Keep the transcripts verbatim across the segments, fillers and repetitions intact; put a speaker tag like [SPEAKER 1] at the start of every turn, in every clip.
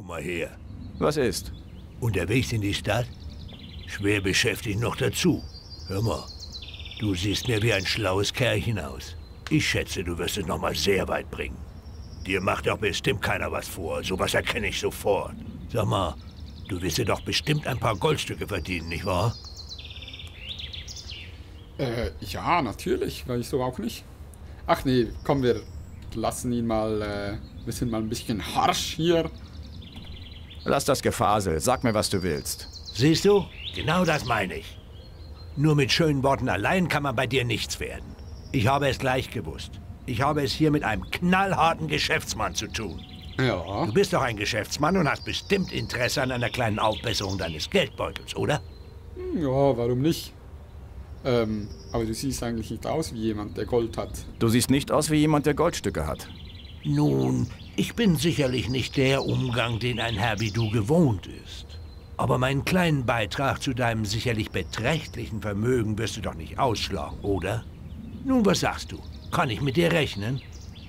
[SPEAKER 1] Komm mal her.
[SPEAKER 2] Was ist?
[SPEAKER 1] Unterwegs in die Stadt? Schwer beschäftigt noch dazu. Hör mal, du siehst mir wie ein schlaues Kerlchen aus. Ich schätze, du wirst es noch mal sehr weit bringen. Dir macht doch bestimmt keiner was vor. Sowas erkenne ich sofort. Sag mal, du wirst dir doch bestimmt ein paar Goldstücke verdienen, nicht wahr?
[SPEAKER 3] Äh, ja, natürlich. Wieso auch nicht? Ach nee, komm, wir lassen ihn mal, äh, wir sind mal ein bisschen harsch hier.
[SPEAKER 2] Lass das Gefasel. Sag mir, was du willst.
[SPEAKER 1] Siehst du? Genau das meine ich. Nur mit schönen Worten allein kann man bei dir nichts werden. Ich habe es gleich gewusst. Ich habe es hier mit einem knallharten Geschäftsmann zu tun.
[SPEAKER 3] Ja.
[SPEAKER 1] Du bist doch ein Geschäftsmann und hast bestimmt Interesse an einer kleinen Aufbesserung deines Geldbeutels, oder?
[SPEAKER 3] Ja, warum nicht? Ähm, aber du siehst eigentlich nicht aus wie jemand, der Gold hat.
[SPEAKER 2] Du siehst nicht aus wie jemand, der Goldstücke hat.
[SPEAKER 1] Nun, ich bin sicherlich nicht der Umgang, den ein Herr wie du gewohnt ist. Aber meinen kleinen Beitrag zu deinem sicherlich beträchtlichen Vermögen wirst du doch nicht ausschlagen, oder? Nun, was sagst du? Kann ich mit dir rechnen?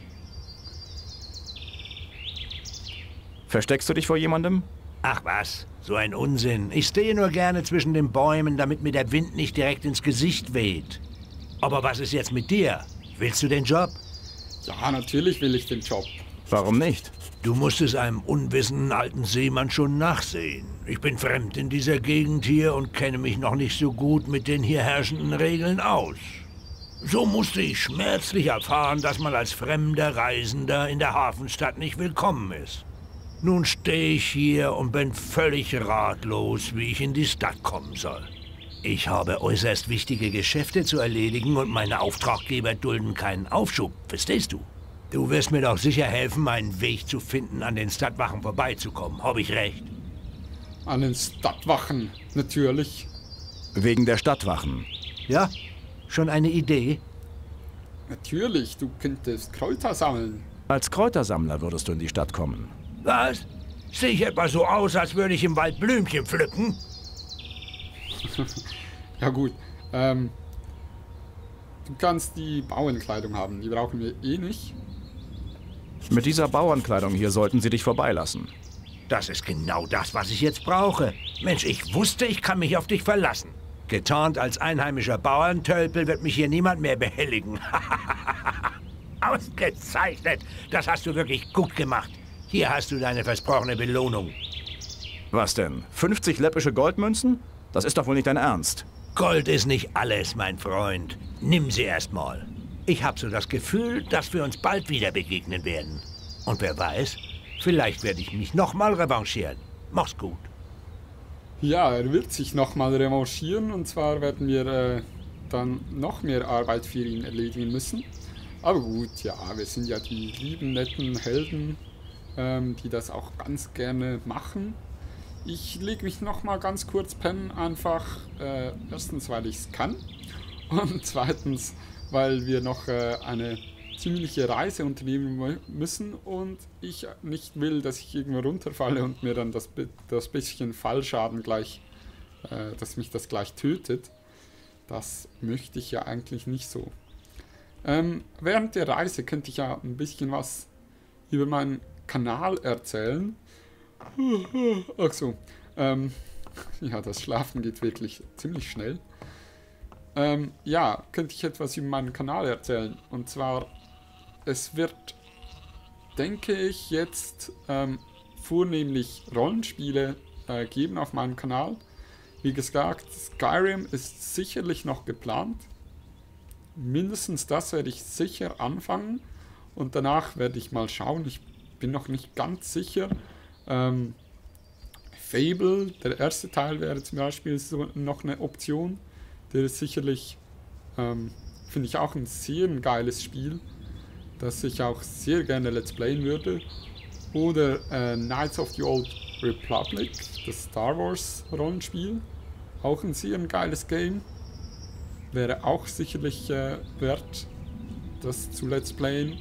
[SPEAKER 2] Versteckst du dich vor jemandem?
[SPEAKER 1] Ach was, so ein Unsinn. Ich stehe nur gerne zwischen den Bäumen, damit mir der Wind nicht direkt ins Gesicht weht. Aber was ist jetzt mit dir? Willst du den Job?
[SPEAKER 3] Ja, natürlich will ich den Job.
[SPEAKER 2] Warum nicht?
[SPEAKER 1] Du musst es einem unwissenden alten Seemann schon nachsehen. Ich bin fremd in dieser Gegend hier und kenne mich noch nicht so gut mit den hier herrschenden Regeln aus. So musste ich schmerzlich erfahren, dass man als fremder Reisender in der Hafenstadt nicht willkommen ist. Nun stehe ich hier und bin völlig ratlos, wie ich in die Stadt kommen soll. Ich habe äußerst wichtige Geschäfte zu erledigen und meine Auftraggeber dulden keinen Aufschub, verstehst du? Du wirst mir doch sicher helfen, einen Weg zu finden, an den Stadtwachen vorbeizukommen. Habe ich recht?
[SPEAKER 3] An den Stadtwachen, natürlich.
[SPEAKER 2] Wegen der Stadtwachen.
[SPEAKER 1] Ja? Schon eine Idee?
[SPEAKER 3] Natürlich, du könntest Kräuter sammeln.
[SPEAKER 2] Als Kräutersammler würdest du in die Stadt kommen.
[SPEAKER 1] Was? Sehe ich etwa so aus, als würde ich im Wald Blümchen pflücken?
[SPEAKER 3] Ja gut, ähm, du kannst die Bauernkleidung haben, die brauchen wir eh nicht.
[SPEAKER 2] Mit dieser Bauernkleidung hier sollten sie dich vorbeilassen.
[SPEAKER 1] Das ist genau das, was ich jetzt brauche. Mensch, ich wusste, ich kann mich auf dich verlassen. Getarnt als einheimischer Bauerntölpel wird mich hier niemand mehr behelligen. Ausgezeichnet! Das hast du wirklich gut gemacht. Hier hast du deine versprochene Belohnung.
[SPEAKER 2] Was denn? fünfzig läppische Goldmünzen? Das ist doch wohl nicht dein Ernst.
[SPEAKER 1] Gold ist nicht alles, mein Freund. Nimm sie erst mal. Ich habe so das Gefühl, dass wir uns bald wieder begegnen werden. Und wer weiß, vielleicht werde ich mich noch mal revanchieren. Mach's gut.
[SPEAKER 3] Ja, er wird sich nochmal revanchieren und zwar werden wir äh, dann noch mehr Arbeit für ihn erledigen müssen. Aber gut, ja, wir sind ja die lieben, netten Helden, ähm, die das auch ganz gerne machen. Ich lege mich nochmal ganz kurz pennen, einfach äh, erstens, weil ich es kann und zweitens, weil wir noch äh, eine ziemliche Reise unternehmen müssen und ich nicht will, dass ich irgendwo runterfalle und mir dann das, das bisschen Fallschaden gleich, äh, dass mich das gleich tötet. Das möchte ich ja eigentlich nicht so. Ähm, während der Reise könnte ich ja ein bisschen was über meinen Kanal erzählen. Ach so. Ähm, ja, das Schlafen geht wirklich ziemlich schnell. Ähm, ja, könnte ich etwas über meinen Kanal erzählen. Und zwar, es wird, denke ich, jetzt ähm, vornehmlich Rollenspiele äh, geben auf meinem Kanal. Wie gesagt, Skyrim ist sicherlich noch geplant. Mindestens das werde ich sicher anfangen. Und danach werde ich mal schauen. Ich bin noch nicht ganz sicher. Ähm, Fable, der erste Teil wäre zum Beispiel so noch eine Option. Der ist sicherlich, ähm, finde ich auch ein sehr geiles Spiel, das ich auch sehr gerne Let's Playen würde. Oder äh, Knights of the Old Republic, das Star Wars Rollenspiel. Auch ein sehr geiles Game. Wäre auch sicherlich äh, wert, das zu Let's Playen.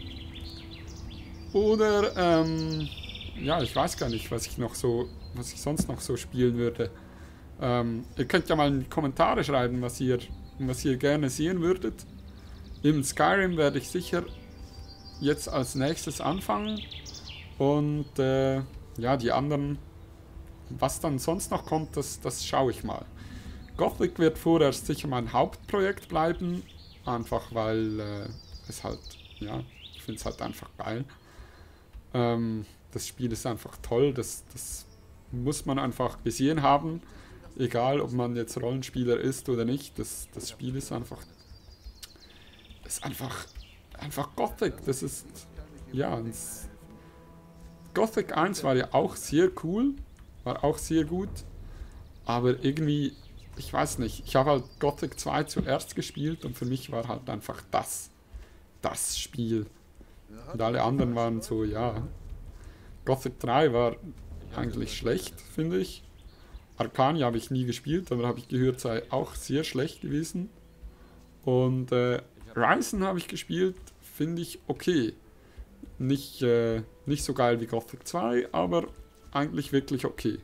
[SPEAKER 3] Oder, ähm, ja, ich weiß gar nicht, was ich noch so, was ich sonst noch so spielen würde. Ähm, ihr könnt ja mal in die Kommentare schreiben, was ihr, was ihr gerne sehen würdet. Im Skyrim werde ich sicher jetzt als nächstes anfangen. Und äh, ja, die anderen, was dann sonst noch kommt, das, das schaue ich mal. Gothic wird vorerst sicher mein Hauptprojekt bleiben, einfach weil äh, es halt, ja, ich finde es halt einfach geil. Ähm, das Spiel ist einfach toll, das, das muss man einfach gesehen haben, egal ob man jetzt Rollenspieler ist oder nicht, das, das Spiel ist einfach, ist einfach, einfach Gothic, das ist, ja, das, Gothic eins war ja auch sehr cool, war auch sehr gut, aber irgendwie, ich weiß nicht, ich habe halt Gothic zwei zuerst gespielt und für mich war halt einfach das, das Spiel. Und alle anderen waren so, ja, Gothic drei war eigentlich schlecht, finde ich. Arcania habe ich nie gespielt, aber habe ich gehört, sei auch sehr schlecht gewesen. Und äh, Ryzen habe ich gespielt, finde ich okay. Nicht, äh, nicht so geil wie Gothic zwei, aber eigentlich wirklich okay.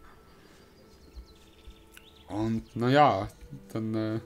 [SPEAKER 3] Und naja, dann, äh,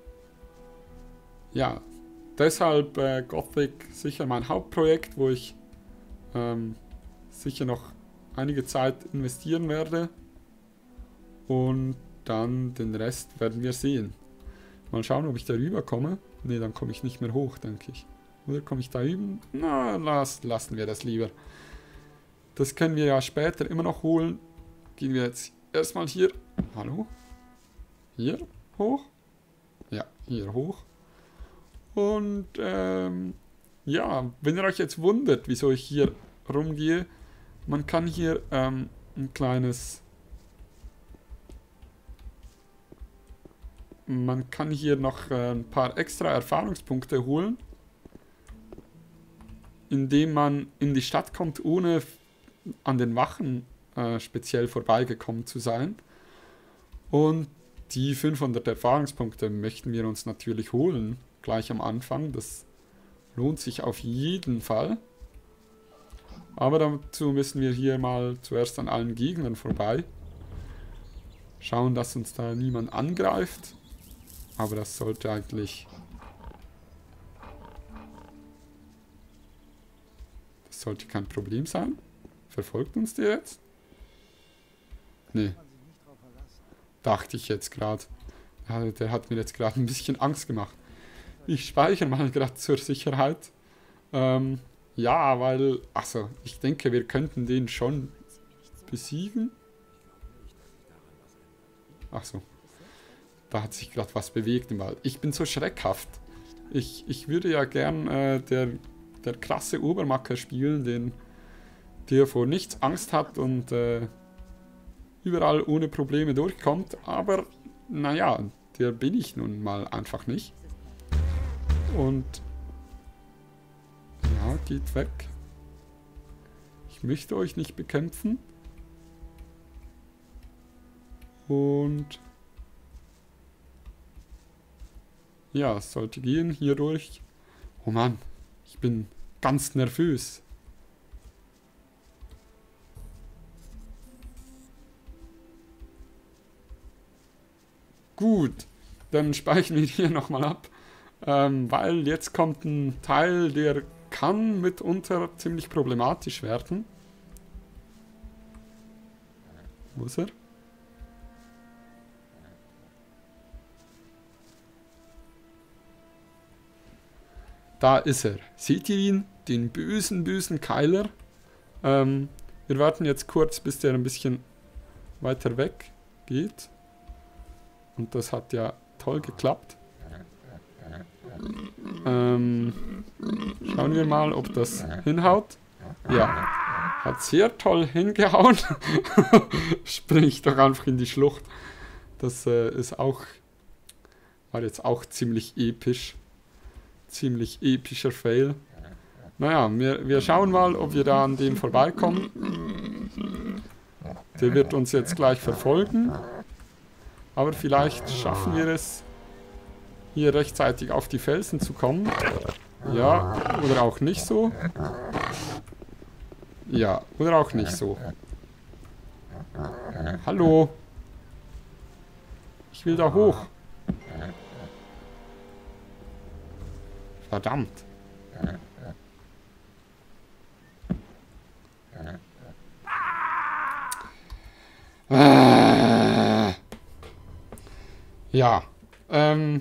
[SPEAKER 3] ja, deshalb äh, Gothic sicher mein Hauptprojekt, wo ich ähm, sicher noch einige Zeit investieren werde. Und dann den Rest werden wir sehen. Mal schauen, ob ich da rüber komme. Ne, dann komme ich nicht mehr hoch, denke ich. Oder komme ich da üben? Na, las, lassen wir das lieber. Das können wir ja später immer noch holen. Gehen wir jetzt erstmal hier. Hallo? Hier hoch? Ja, hier hoch. Und ähm, ja, wenn ihr euch jetzt wundert, wieso ich hier rumgehe, man kann hier ähm, ein kleines... Man kann hier noch äh, ein paar extra Erfahrungspunkte holen, indem man in die Stadt kommt, ohne an den Wachen äh, speziell vorbeigekommen zu sein. Und die fünfhundert Erfahrungspunkte möchten wir uns natürlich holen, gleich am Anfang. Das lohnt sich auf jeden Fall. Aber dazu müssen wir hier mal zuerst an allen Gegnern vorbei. Schauen, dass uns da niemand angreift. Aber das sollte eigentlich... Das sollte kein Problem sein. Verfolgt uns der jetzt? Nee. Dachte ich jetzt gerade. Der hat mir jetzt gerade ein bisschen Angst gemacht. Ich speichere mal gerade zur Sicherheit. Ähm, ja, weil... Achso, ich denke, wir könnten den schon besiegen. Achso. Da hat sich gerade was bewegt im Wald. Ich bin so schreckhaft. Ich, ich würde ja gern äh, der, der krasse Obermacker spielen, den, der vor nichts Angst hat und äh, überall ohne Probleme durchkommt. Aber, naja, der bin ich nun mal einfach nicht. Und, ja, geht weg. Ich möchte euch nicht bekämpfen. Und... Ja, es sollte gehen, hier durch. Oh Mann, ich bin ganz nervös. Gut, dann speichern wir hier nochmal ab. Ähm, weil jetzt kommt ein Teil, der kann mitunter ziemlich problematisch werden. Wo ist er? Da ist er. Seht ihr ihn? Den bösen, bösen Keiler. Ähm, wir warten jetzt kurz, bis der ein bisschen weiter weg geht. Und das hat ja toll geklappt. Ähm, schauen wir mal, ob das hinhaut. Ja, hat sehr toll hingehauen. Spring ich doch einfach in die Schlucht. Das äh, ist auch, war jetzt auch ziemlich episch. Ziemlich epischer Fail. Naja, wir, wir schauen mal, ob wir da an dem vorbeikommen. Der wird uns jetzt gleich verfolgen. Aber vielleicht schaffen wir es, hier rechtzeitig auf die Felsen zu kommen. Ja, oder auch nicht so. Ja, oder auch nicht so. Hallo. Ich will da hoch. Verdammt. Ja. Ähm.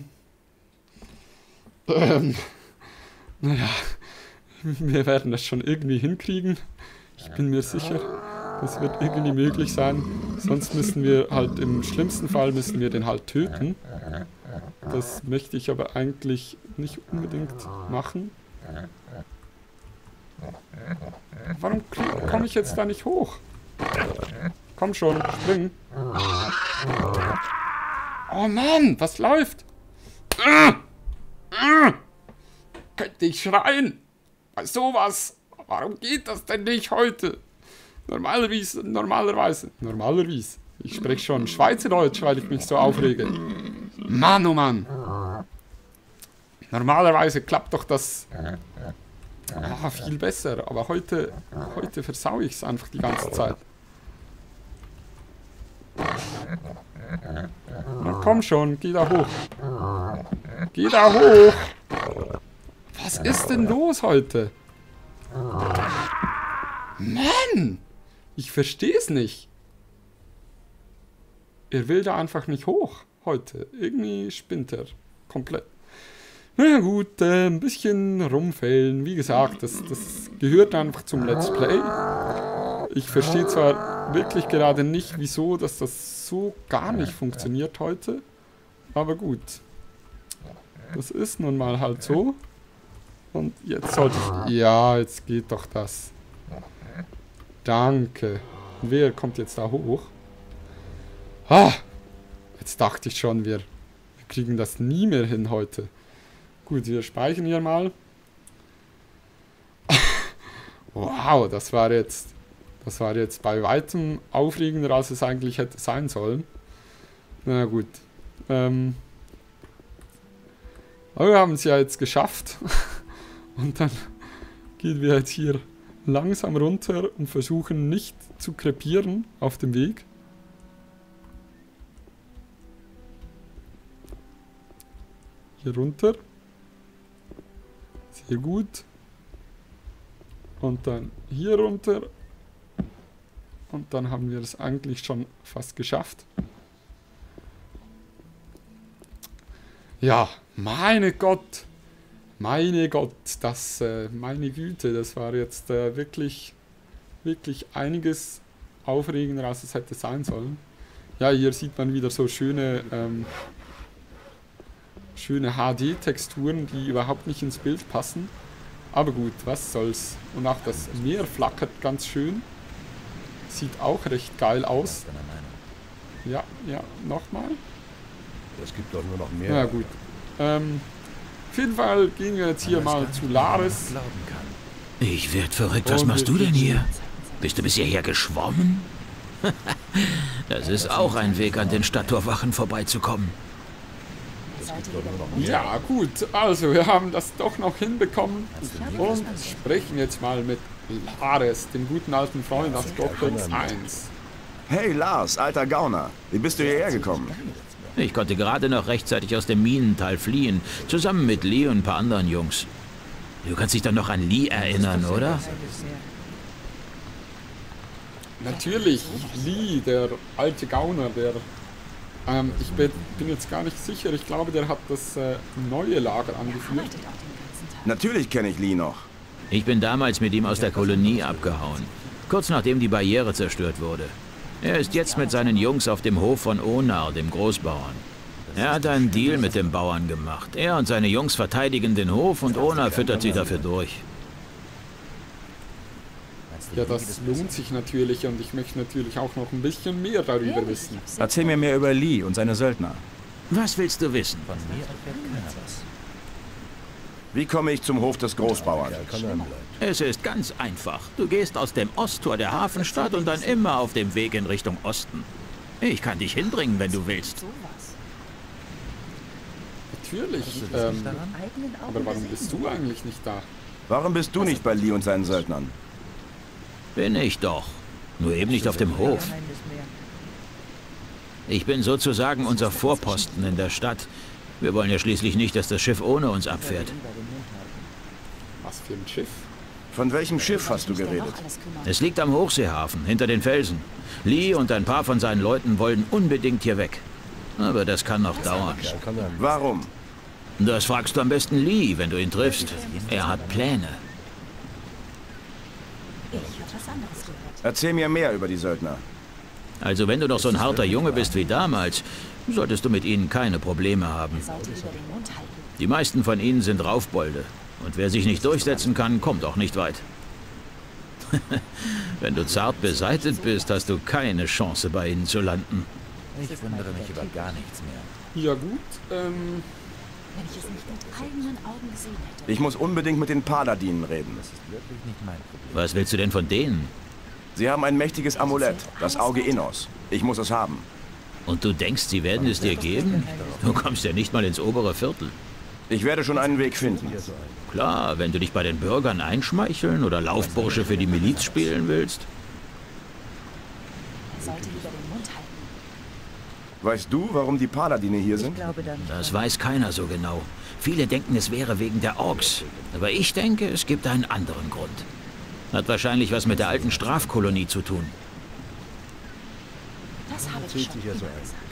[SPEAKER 3] Ähm. Naja. Wir werden das schon irgendwie hinkriegen. Ich bin mir sicher, das wird irgendwie möglich sein. Sonst müssen wir halt, im schlimmsten Fall müssen wir den halt töten. Das möchte ich aber eigentlich nicht unbedingt machen. Warum komme ich jetzt da nicht hoch? Komm schon, spring. Oh Mann, was läuft? Könnte ich schreien? Bei sowas. Warum geht das denn nicht heute? Normalerweise, normalerweise, normalerweise. Ich spreche schon Schweizerdeutsch, weil ich mich so aufrege. Mann, oh Mann. Normalerweise klappt doch das ah, viel besser, aber heute, heute versaue ich es einfach die ganze Zeit. Na komm schon, geh da hoch. Geh da hoch. Was ist denn los heute? Mann! Ich verstehe es nicht. Er will da einfach nicht hoch heute. Irgendwie spinnt er komplett. Na gut, äh, ein bisschen rumfällen. Wie gesagt, das, das gehört einfach zum Let's Play. Ich verstehe zwar wirklich gerade nicht, wieso dass das so gar nicht funktioniert heute. Aber gut. Das ist nun mal halt so. Und jetzt sollte ich... Ja, jetzt geht doch das. Danke. Und wer kommt jetzt da hoch? Ah! Jetzt dachte ich schon, wir, wir kriegen das nie mehr hin heute. Gut, wir speichern hier mal. Wow, das war jetzt... Das war jetzt bei weitem aufregender, als es eigentlich hätte sein sollen. Na gut. Ähm... Aber wir haben es ja jetzt geschafft. Und dann gehen wir jetzt hier langsam runter und versuchen nicht zu krepieren auf dem Weg. Hier runter. Sehr gut. Und dann hier runter. Und dann haben wir es eigentlich schon fast geschafft. Ja, meine Gott. Meine Gott, das, äh, meine Güte, das war jetzt äh, wirklich, wirklich einiges aufregender, als es hätte sein sollen. Ja, hier sieht man wieder so schöne, ähm, schöne H D-Texturen, die überhaupt nicht ins Bild passen. Aber gut, was soll's. Und auch das Meer flackert ganz schön. Sieht auch recht geil aus. Ja, ja, nochmal.
[SPEAKER 4] Es gibt doch nur noch mehr.
[SPEAKER 3] Na gut. Ähm... Auf jeden Fall gehen wir jetzt hier mal zu Lares.
[SPEAKER 5] Ich werd verrückt, was machst du denn hier? Bist du bis hierher geschwommen? Das ist auch ein Weg, an den Stadttorwachen vorbeizukommen.
[SPEAKER 3] Ja gut, also wir haben das doch noch hinbekommen und sprechen jetzt mal mit Lares, dem guten alten Freund aus Dropbox eins.
[SPEAKER 2] Hey Lars, alter Gauner, wie bist du hierher gekommen?
[SPEAKER 5] Ich konnte gerade noch rechtzeitig aus dem Minental fliehen, zusammen mit Lee und ein paar anderen Jungs. Du kannst dich doch noch an Lee erinnern, oder?
[SPEAKER 3] Natürlich, Lee, der alte Gauner, der... Ähm, ich bin, bin jetzt gar nicht sicher, ich glaube, der hat das äh, neue Lager angeführt.
[SPEAKER 2] Natürlich kenne ich Lee noch.
[SPEAKER 5] Ich bin damals mit ihm aus der Kolonie abgehauen, kurz nachdem die Barriere zerstört wurde. Er ist jetzt mit seinen Jungs auf dem Hof von Onar, dem Großbauern. Er hat einen Deal mit dem Bauern gemacht. Er und seine Jungs verteidigen den Hof und Onar füttert sie dafür durch.
[SPEAKER 3] Ja, das lohnt sich natürlich und ich möchte natürlich auch noch ein bisschen mehr darüber wissen.
[SPEAKER 2] Erzähl mir mehr über Lee und seine Söldner.
[SPEAKER 5] Was willst du wissen?
[SPEAKER 2] Wie komme ich zum Hof des Großbauern?
[SPEAKER 5] Es ist ganz einfach. Du gehst aus dem Osttor der Hafenstadt und dann immer auf dem Weg in Richtung Osten. Ich kann dich hinbringen, wenn du willst.
[SPEAKER 3] Natürlich, ähm, aber warum bist du eigentlich nicht da?
[SPEAKER 2] Warum bist du nicht bei Lee und seinen Söldnern?
[SPEAKER 5] Bin ich doch. Nur eben nicht auf dem Hof. Ich bin sozusagen unser Vorposten in der Stadt. Wir wollen ja schließlich nicht, dass das Schiff ohne uns abfährt.
[SPEAKER 3] Was für ein Schiff?
[SPEAKER 2] Von welchem Schiff hast du geredet?
[SPEAKER 5] Es liegt am Hochseehafen, hinter den Felsen. Lee und ein paar von seinen Leuten wollen unbedingt hier weg. Aber das kann noch dauern.
[SPEAKER 2] Warum?
[SPEAKER 5] Das fragst du am besten Lee, wenn du ihn triffst. Er hat Pläne.
[SPEAKER 2] Erzähl mir mehr über die Söldner.
[SPEAKER 5] Also wenn du noch so ein harter Junge bist wie damals, solltest du mit ihnen keine Probleme haben. Die meisten von ihnen sind Raufbolde. Und wer sich nicht durchsetzen kann, kommt auch nicht weit. Wenn du zart beseitet bist, hast du keine Chance, bei ihnen zu landen.
[SPEAKER 6] Ich wundere mich über gar nichts mehr.
[SPEAKER 3] Ja gut, ähm...
[SPEAKER 7] Wenn ich es nicht mit eigenen Augen gesehen hätte.
[SPEAKER 2] Ich muss unbedingt mit den Paladinen reden.
[SPEAKER 6] Das ist wirklich nicht mein Problem.
[SPEAKER 5] Was willst du denn von denen?
[SPEAKER 2] Sie haben ein mächtiges Amulett, das Auge Innos. Ich muss es haben.
[SPEAKER 5] Und du denkst, sie werden es dir geben? Du kommst ja nicht mal ins obere Viertel.
[SPEAKER 2] Ich werde schon einen Weg finden.
[SPEAKER 5] Klar, wenn du dich bei den Bürgern einschmeicheln oder Laufbursche für die Miliz spielen willst.
[SPEAKER 7] Er sollte lieber den Mund halten.
[SPEAKER 2] Weißt du, warum die Paladine hier
[SPEAKER 7] Ich
[SPEAKER 2] sind?
[SPEAKER 7] glaube dann.
[SPEAKER 5] Das weiß keiner so genau. Viele denken, es wäre wegen der Orks. Aber ich denke, es gibt einen anderen Grund. Hat wahrscheinlich was mit der alten Strafkolonie zu tun.
[SPEAKER 7] Das habe ich schon immer gesagt.